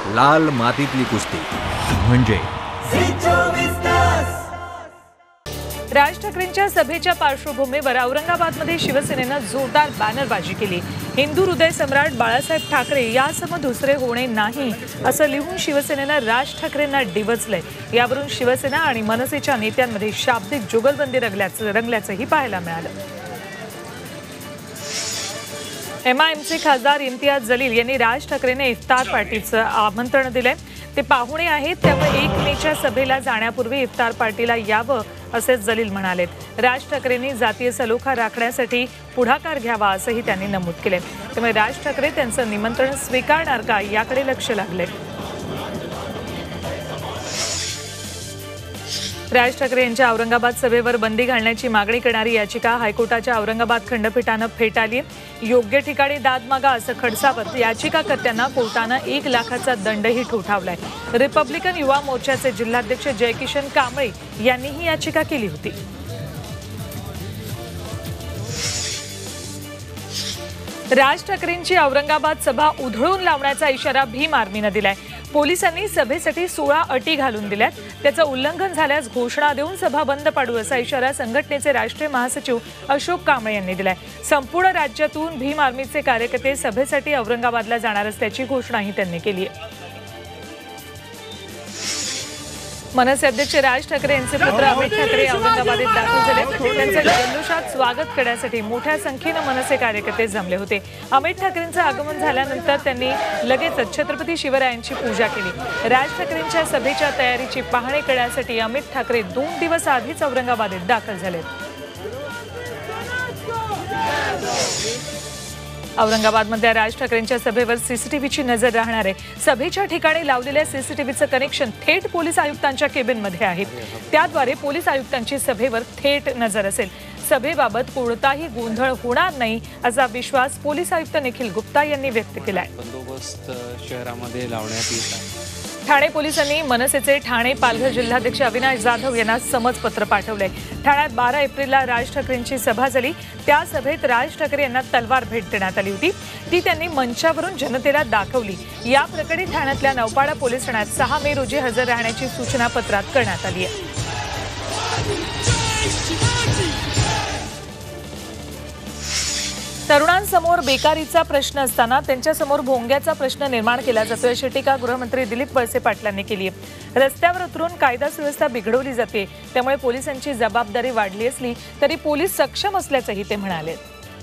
लाल मातीतली कुस्ती म्हणजे राज ठाकरेंच्या सभेच्या पार्श्वभूमीवर औरंगाबादमध्ये शिवसेनेनं जोरदार बॅनरबाजी केली। हिंदू हृदय सम्राट बाळासाहेब ठाकरे यासमोर दुसरे होणे नाही असं लिहून शिवसेनेनं राज ठाकरेंना डिवचलंय। यावरून शिवसेना आणि मनसेच्या नेत्यांमध्ये शाब्दिक जुगलबंदी रंगल्याचंही पाहायला मिळालं। एमआयएमचे खासदार इम्तियाज जलील यांनी राज ठाकरेंना इफ्तार पार्टीचं आमंत्रण दिलंय। ते पाहुणे आहेत, त्यामुळे 1 मेच्या सभेला जाण्यापूर्वी इफ्तार पार्टीला यावं असे जलील म्हणाले। राज ठाकरेंनी जातीय सलोखा राखण्यासाठी पुढाकार घ्यावा असंही त्यांनी नमूद केले। त्यामुळे राज ठाकरे त्यांचं निमंत्रण स्वीकारणार का याकडे लक्ष लागले। राज ठाकरे यांच्या औरंगाबाद सभेवर बंदी घालण्याची मागणी करणारी याचिका हायकोर्टाच्या औरंगाबाद खंडपीठानं फेटाळली। योग्य ठिकाणी दाद मागा असं खडसावत याचिकाकर्त्यांना कोर्टानं 1 लाखाचा दंडही ठोठावलाय। रिपब्लिकन युवा मोर्चाचे जिल्हाध्यक्ष जयकिशन कांबळे यांनी ही याचिका केली होती। राज ठाकरेंची औरंगाबाद सभा उधळून लावण्याचा इशारा भीम आर्मीनं दिलाय। पोलिसांनी सभेसाठी 16 अटी घालून दिल्यात। त्याचं उल्लंघन झाल्यास घोषणा देऊन सभा बंद पाडू असा इशारा संघटनेचे राष्ट्रीय महासचिव अशोक कांबळे यांनी दिलाय। संपूर्ण राज्यातून भीम आर्मीचे कार्यकर्ते सभेसाठी औरंगाबादला जाणार असल्याची घोषणाही त्यांनी केली आहे। मनसे अध्यक्ष राज ठाकरे यांचे पुत्र अमित ठाकरे औरंगाबादेत दाखल झाले। त्यांचं जल्लोषात स्वागत करण्यासाठी मोठ्या संख्येनं मनसे कार्यकर्ते जमले होते। अमित ठाकरेंचं आगमन झाल्यानंतर त्यांनी लगेचच छत्रपती शिवरायांची पूजा केली। राज ठाकरेंच्या सभेच्या तयारीची पाहणी करण्यासाठी अमित ठाकरे 2 दिवस आधीच औरंगाबादेत दाखल झाले। औरंगाबादमध्ये राज ठाकरेंच्या सभेवर सीसीटीव्हीची नजर राहणार आहे। सभेच्या ठिकाणी लावलेल्या सीसीटीव्हीचं कनेक्शन थेट पोलीस आयुक्तांच्या केबिनमध्ये आहे। त्याद्वारे पोलीस आयुक्तांची सभेवर थेट नजर असेल। सभेबाबत कोणताही गोंधळ होणार नाही असा विश्वास पोलीस आयुक्त निखिल गुप्ता यांनी व्यक्त केलाय। बंदोबस्त शहरामध्ये लावण्यात येत आहे। ठाणे पोलिसांनी मनसेचे ठाणे पालघर जिल्हाध्यक्ष अविनाश जाधव यांना समजपत्र पाठवले। ठाण्यात 12 एप्रिलला राज ठाकरेंची सभा झाली। त्या सभेत राज ठाकरे यांना तलवार भेट देण्यात आली होती। ती त्यांनी मंचावरून जनतेला दाखवली। या प्रकरणी ठाण्यातल्या नौपाडा पोलीस ठाण्यात 6 मे रोजी हजर राहण्याची सूचना पत्रात करण्यात आली आहे। तरुणांसमोर बेकारीचा प्रश्न असताना त्यांच्यासमोर भोंग्याचा प्रश्न निर्माण केला जातोय अशी टीका गृहमंत्री दिलीप वळसे पाटलांनी केली आहे। रस्त्यावर उतरून कायदा सुव्यवस्था बिघडवली जाते, त्यामुळे पोलिसांची जबाबदारी वाढली असली तरी पोलीस सक्षम असल्याचंही ते म्हणाले।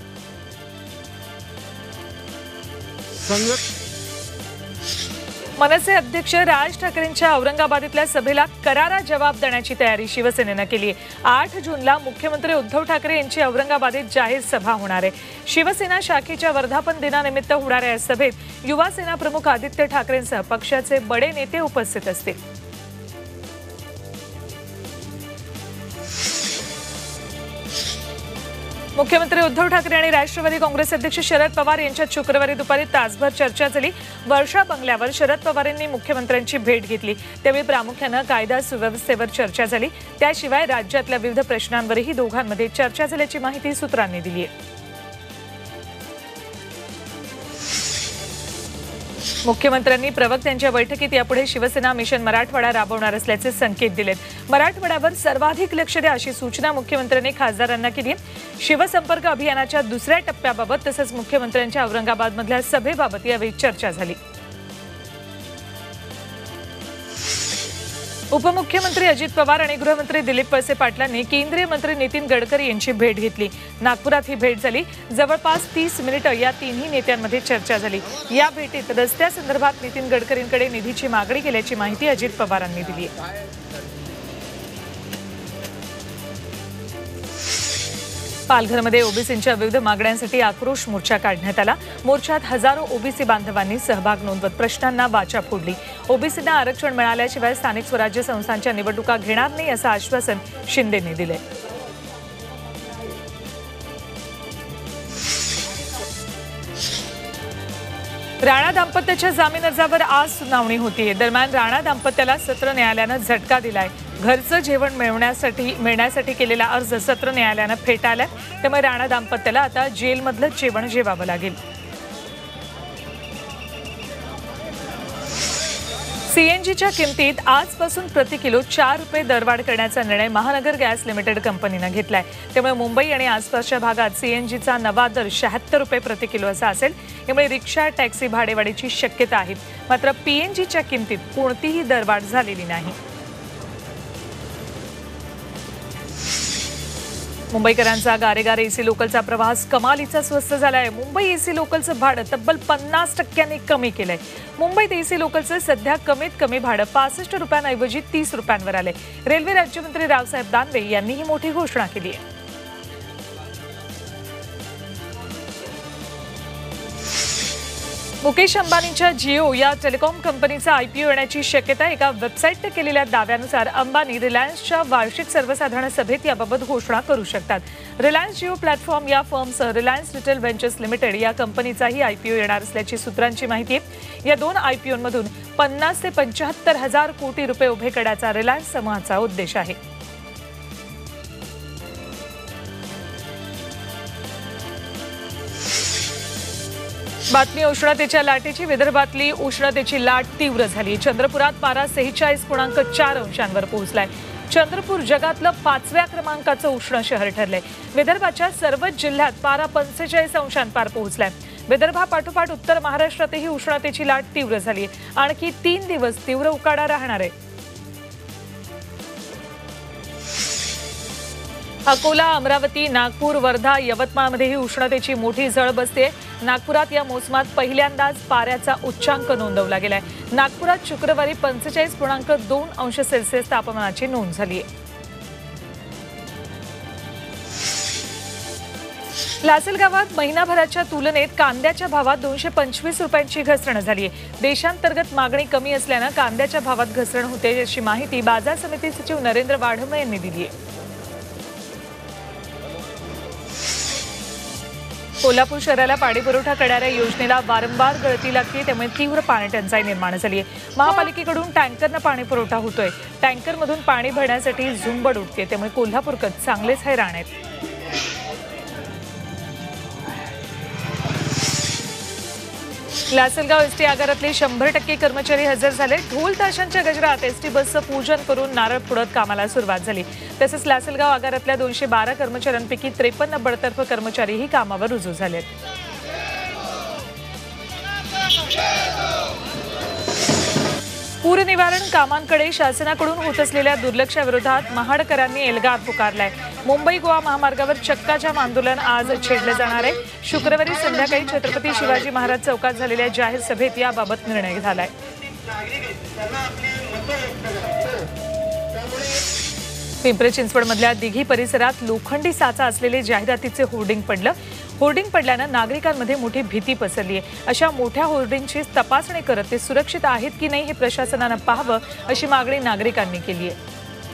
मनसे अध्यक्ष राज ठाकरेंच्या औरंगाबादेतल्या सभेला करारा जवाब देण्याची तयारी शिवसेनेनं केली आहे। 8 जूनला मुख्यमंत्री उद्धव ठाकरे यांची औरंगाबादेत जाहीर सभा होणार आहे। शिवसेना शाखेच्या वर्धापन दिनानिमित्त होणाऱ्या या सभेत युवा सेना प्रमुख आदित्य ठाकरेंसह पक्षाचे बडे नेते उपस्थित असतील। मुख्यमंत्री उद्धव ठाकरे आणि राष्ट्रवादी काँग्रेस अध्यक्ष शरद पवार यांच्यात शुक्रवारी दुपारी तासभर चर्चा झाली। वर्षा बंगल्यावर शरद पवार यांनी मुख्यमंत्र्यांची भेट घेतली। त्यावेळी प्रामुख्यानं कायदा सुव्यवस्थेवर चर्चा झाली। त्याशिवाय राज्यातल्या विविध प्रश्नांवरही दोघांमध्ये चर्चा झाल्याची माहिती सूत्रांनी दिली आहे। मुख्यमंत्र्यांनी प्रवक्त्यांच्या बैठकीत यापुढे शिवसेना मिशन मराठवाडा राबवणार असल्याचे संकेत दिलेत। मराठवाड्यावर सर्वाधिक लक्ष द्या अशी सूचना मुख्यमंत्र्यांनी खासदारांना केली। शिवसंपर्क अभियानाच्या 2ऱ्या टप्प्याबाबत तसंच मुख्यमंत्र्यांच्या औरंगाबादमधल्या सभेबाबत यावेळी चर्चा झाली। उपमुख्यमंत्री अजित पवार आणि गृहमंत्री दिलीप वळसे पाटलांनी केंद्रीय मंत्री नितीन गडकरी यांची भेट घेतली। नागपुरात ही भेट झाली। जवळपास 30 मिनिटं या तिन्ही नेत्यांमध्ये चर्चा झाली। या भेटीत रस्त्यासंदर्भात नितीन गडकरींकडे निधीची मागणी केल्याची माहिती अजित पवारांनी दिली आहे। पालघरमध्ये ओबीसींच्या विविध मागण्यांसाठी आक्रोश मोर्चा काढण्यात आला। मोर्चात हजारो ओबीसी बांधवांनी सहभाग नोंदवत प्रश्नांना वाचा फोडली। ओबीसींना आरक्षण मिळाल्याशिवाय स्थानिक स्वराज्य संस्थांच्या निवडणुका घेणार नाही असं आश्वासन शिंदेंनी दिले। राणा दाम्पत्याच्या जामीन अर्जावर आज सुनावणी होतीये। दरम्यान राणा दाम्पत्याला सत्र न्यायालयानं झटका दिलाय। घरचं जेवण मिळण्यासाठी केलेला अर्ज सत्र न्यायालयानं फेटाळला। त्यामुळे राणा दाम्पत्याला आता जेलमधलं जेवण जेवावं लागेल। सीएनजीच्या किमतीत आजपासून प्रति किलो 4 रुपये दरवाढ करण्याचा निर्णय महानगर गॅस लिमिटेड कंपनीनं घेतलाय. त्यामुळे मुंबई आणि आसपासच्या भागात सीएनजीचा नवा दर 76 रुपये प्रति किलो असा असेल. यामुळे रिक्षा टॅक्सी भाडेवाढीची शक्यता आहे. मात्र पीएनजीच्या किमतीत कोणतीही दरवाढ झालेली नाही. मुंबईकरांचा गारेगार एसी लोकलचा प्रवास कमालीचा स्वस्त झालाय. मुंबई एसी लोकलचं भाडं तब्बल 50% कमी केलंय. मुंबईत एसी लोकलचं सध्या कमीत कमी भाडं 65 रुपयांऐवजी 30 रुपयांवर आलंय. रेल्वे राज्यमंत्री रावसाहेब दानवे यांनी ही मोठी घोषणा केली आहे. मुकेश अंबानींच्या जिओ या टेलिकॉम कंपनीचा आयपीओ येण्याची शक्यता. एका वेबसाईटने केलेल्या दाव्यानुसार अंबानी रिलायन्सच्या वार्षिक सर्वसाधारण सभेत याबाबत घोषणा करू शकतात. रिलायन्स जिओ प्लॅटफॉर्म या फर्मसह रिलायन्स रिटेल व्हेंचर्स लिमिटेड या कंपनीचाही आयपीओ येणार असल्याची सूत्रांची माहिती आहे. या दोन आयपीओमधून 50 ते 75 हजार कोटी रुपये उभे करण्याचा रिलायन्स समूहाचा उद्देश आहे. बातमी उष्णतेच्या लाटेची. विदर्भातली उष्णतेची लाट तीव्र झाली. चंद्रपुरात पारा 46.4 अंशांवर पोहोचलाय. चंद्रपूर जगातलं 5व्या क्रमांकाचं उष्ण शहर ठरलंय. विदर्भाच्या सर्वच जिल्ह्यात पारा 45 अंशांपार पोहोचलाय. विदर्भापाठोपाठ उत्तर महाराष्ट्रातही उष्णतेची लाट तीव्र झाली. आणखी 3 दिवस तीव्र उकाडा राहणार आहे. अकोला, अमरावती, नागपूर, वर्धा, यवतमाळमध्येही उष्णतेची मोठी झळ बसते. नागपुरात या मोसमात पहिल्यांदाच पाऱ्याचा उच्चांक नोंदवला गेलाय. नागपुरात शुक्रवारी 45.2 अंश सेल्सिअस तापमानाची नोंद झाली आहे. लासलगावात महिनाभराच्या तुलनेत कांद्याच्या भावात 225 रुपयांची घसरण झाली आहे. देशांतर्गत मागणी कमी असल्यानं कांद्याच्या भावात घसरण होते अशी माहिती बाजार समिती सचिव नरेंद्र वाढम यांनी दिली आहे. कोल्हापूर शहराला पाणीपुरवठा करणाऱ्या योजनेला वारंवार गळती लागते. त्यामुळे तीव्र पाणी टंचाई निर्माण झाली आहे. महापालिकेकडून टँकरनं पाणीपुरवठा होतोय. टँकरमधून पाणी भरण्यासाठी झुंबड उठते. त्यामुळे कोल्हापूरकर चांगलेच हैराण आहेत. लासलगाव एसटी आगारातले 100% कर्मचारी हजर झाले. ढोल ताशांच्या गजरात एसटी बसचं पूजन करून नारळ फोडत कामाला सुरुवात झाली. तसंच लासलगाव आगारातल्या 212 कर्मचाऱ्यांपैकी 53 बडतर्फ कर्मचारीही कामावर रुजू झालेत. पूर निवारण कामांकडे शासनाकडून होत असलेल्या दुर्लक्षाविरोधात महाडकरांनी एल्गार पुकारलाय. मुंबई गोवा महामार्गावर चक्काजाम आंदोलन आज छेडलं जाणार आहे. शुक्रवारी संध्याकाळी छत्रपती शिवाजी महाराज चौकात झालेल्या जाहीर सभेत याबाबत निर्णय झालाय. पिंपरी चिंचवडमधल्या दिघी परिसरात लोखंडी साचा असलेले जाहिरातीचे होर्डिंग पडलं. होर्डिंग पडल्यानं नागरिकांमध्ये मोठी भीती पसरली आहे. अशा मोठ्या होर्डिंगची तपासणी करत ते सुरक्षित आहेत की नाही हे प्रशासनानं पाहावं अशी मागणी नागरिकांनी केली आहे.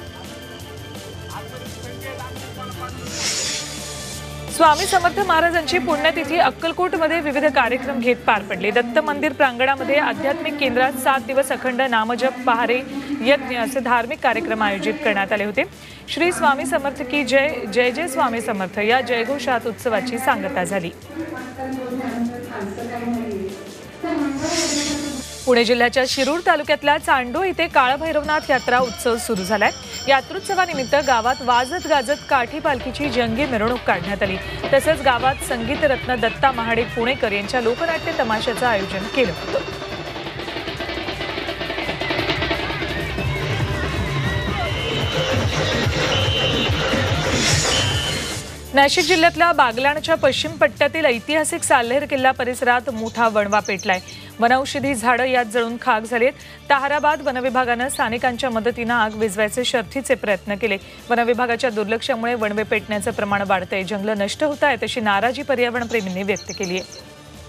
स्वामी समर्थ महाराजांची पुण्यतिथी अक्कलकोटमध्ये विविध कार्यक्रम घेत पार पडले. दत्त मंदिर प्रांगणामध्ये आध्यात्मिक केंद्रात 7 दिवस अखंड नामजप, पहारे, यज्ञ असे धार्मिक कार्यक्रम आयोजित करण्यात आले होते. श्री स्वामी समर्थ की जय, जय जय स्वामी समर्थ या जयघोषात उत्सवाची सांगता झाली. पुणे जिल्ह्याच्या शिरूर तालुक्यातल्या चांडो इथे काळभैरवनाथ यात्रा उत्सव सुरू झालाय. यात्रोत्सवानिमित्त गावात वाजत गाजत काठी पालखीची जंगी मिरवणूक काढण्यात आली. तसंच गावात संगीतरत्न दत्ता महाडे पुणेकर यांच्या लोकनाट्य तमाशाचं आयोजन केलं होतं. नाशिक जिल्ह्यातल्या बागलाणच्या पश्चिम पट्ट्यातील ऐतिहासिक साल्हेर किल्ला परिसरात मोठा वणवा पेटलाय. वनौषधी झाडं यात जळून खाक झालेत. ताहराबाद वनविभागानं स्थानिकांच्या मदतीनं आग विझवायचे शर्थीचे प्रयत्न केले. वनविभागाच्या दुर्लक्षामुळे वणवे पेटण्याचं प्रमाण वाढतंय. जंगलं नष्ट होत आहेत अशी नाराजी पर्यावरणप्रेमींनी व्यक्त केली आहे.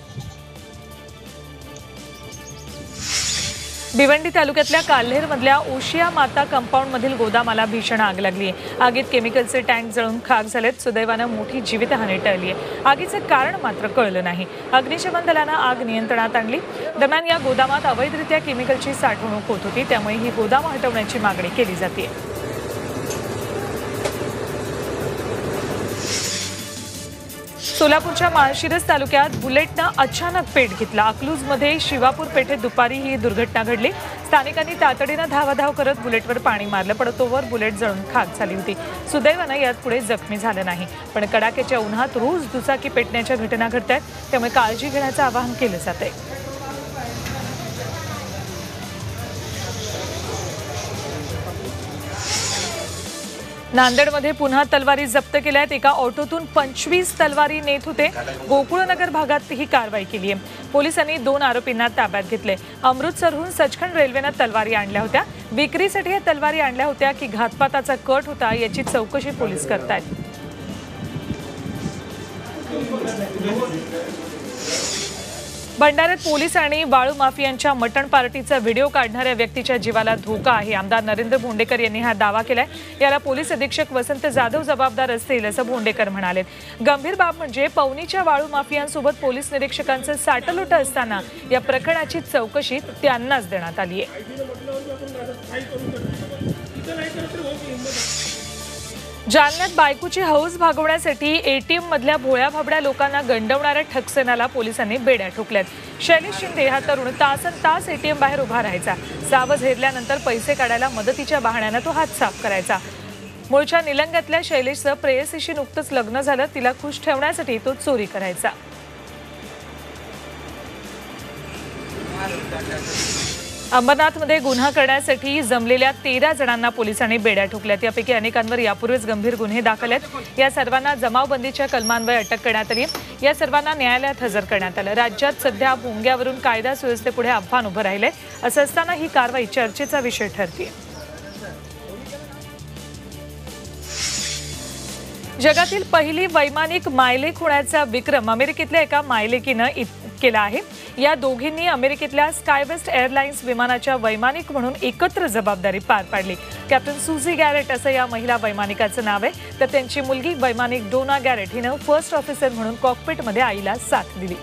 भिवंडी तालुक्यातल्या काल्हेरमधल्या ओशिया माता कंपाऊंडमधील गोदामाला भीषण आग लागली आहे. आगीत केमिकलचे टँक जळून खाक झालेत. सुदैवानं मोठी जीवितहानी टळली आहे. आगीचं कारण मात्र कळलं नाही. अग्निशमन दलानं आग नियंत्रणात आणली. दरम्यान या गोदामात अवैधरित्या केमिकलची साठवणूक होत होती. त्यामुळे ही गोदामं हटवण्याची मागणी केली जाते. सोलापूरच्या माळशिरस तालुक्यात बुलेटनं अचानक पेट घेतला। अकलूजमध्ये शिवापूर पेठेत दुपारी ही दुर्घटना घडली। स्थानिकांनी तातडीनं धावाधाव करत बुलेटवर पाणी मारलं, पण तोवर बुलेट जळून खाक झाली होती। सुदैवानं यात पुढे जखमी झालं नाही, पण कडाक्याच्या उन्हात रोज दुचाकी पेटण्याच्या घटना घडतात, त्यामुळे काळजी घेण्याचं आवाहन केलं जातंय। नांदेडमध्ये पुन्हा तलवारी जप्त केल्यात। एका ऑटोतून 25 तलवारी नेत होते। गोकुळनगर भागात ही कारवाई केली आहे। पोलिसांनी 2 आरोपींना ताब्यात घेतले। अमृतसरहून सचखंड रेल्वेने तलवारी आणल्या होत्या। विक्रीसाठी या तलवारी आणल्या होत्या की घातपाताचा कट होता याची चौकशी पोलीस करतायत। भंडाऱ्यात पोलीस आणि वाळू माफियांच्या मटण पार्टीचा व्हिडिओ काढणाऱ्या व्यक्तीच्या जीवाला धोका आहे। आमदार नरेंद्र भोंडेकर यांनी हा दावा केलाय। याला पोलीस अधीक्षक वसंत जाधव जबाबदार असतील असं भोंडेकर म्हणाले। गंभीर बाब म्हणजे पवनीच्या वाळू माफियांसोबत पोलीस निरीक्षकांचं साटलोट असताना या प्रकरणाची चौकशी त्यांनाच देण्यात आली आहे। जालन्यात बायकोची हौस भागवण्यासाठी एटीएम मधल्या भोळ्या भाबड्या लोकांना गंडवणाऱ्या ठकसेनाला पोलिसांनी बेड्या ठोकल्यात। शैलेश शिंदे हा तरुण तासनतास एटीएम बाहेर उभा राहायचा। सावध हेरल्यानंतर पैसे काढायला मदतीच्या बहाण्यानं तो हात साफ करायचा। मूळच्या निलंग्यातल्या शैलेशचं प्रेयसीशी नुकतंच लग्न झालं, तिला खुश ठेवण्यासाठी तो चोरी करायचा। अंबरनाथमध्ये गुन्हा करण्यासाठी जमलेल्या 13 जणांना पोलिसांनी बेड्या ठोकल्यात। यापैकी अनेकांवर यापूर्वीच गंभीर गुन्हे दाखल आहेत। या सर्वांना जमावबंदीच्या कलमान्वये अटक करण्यात आली। या सर्वांना न्यायालयात हजर करण्यात आलं। राज्यात सध्या भोंग्यावरून कायदा सुव्यवस्थेपुढे आव्हान उभं राहिलंय। असं असताना ही कारवाई चर्चेचा विषय ठरते। जगातील पहिली वैमानिक मायलेक होण्याचा विक्रम अमेरिकेतल्या एका मायलेकीनं केला आहे। या दोघींनी अमेरिकेतल्या स्कायवेस्ट एअरलाइन्स विमानाच्या वैमानिक म्हणून एकत्र जबाबदारी पार पाडली। कॅप्टन सुझी गॅरेट असं या महिला वैमानिकाचं नाव आहे, तर त्यांची मुलगी वैमानिक डोना गॅरेट हिनं फर्स्ट ऑफिसर म्हणून कॉकपिटमध्ये आईला साथ दिली।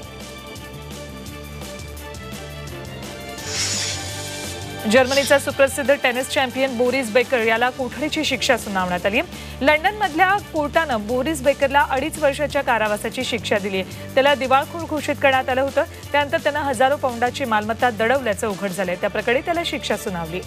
जर्मनीचा सुप्रसिद्ध टेनिस चॅम्पियन बोरिस बेकर याला कोठडीची शिक्षा सुनावण्यात आली। लंडनमधल्या कोर्टानं बोरिस बेकरला 2.5 वर्षाच्या कारावासाची शिक्षा दिली आहे। त्याला दिवाळखोर घोषित करण्यात आलं होतं। त्यानंतर त्यानं हजारो पाऊंडाची मालमत्ता दडवल्याचं उघड झालंय। त्या प्रकरणी त्याला शिक्षा सुनावली।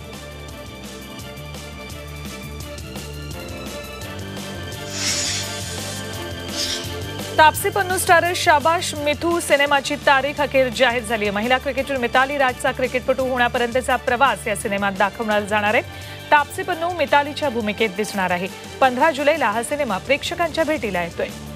तापसी पन्नू स्टारर शाबाश मिथू सिनेमाची तारीख अखेर जाहीर झाली आहे। महिला क्रिकेटर मिताली राजचा क्रिकेटपटू होण्यापर्यंतचा प्रवास या सिनेमात दाखवण्यात जाणार आहे। तापसी पन्नू मितालीच्या भूमिकेत दिसणार आहे। 15 जुलैला हा सिनेमा प्रेक्षकांच्या भेटीला येतोय।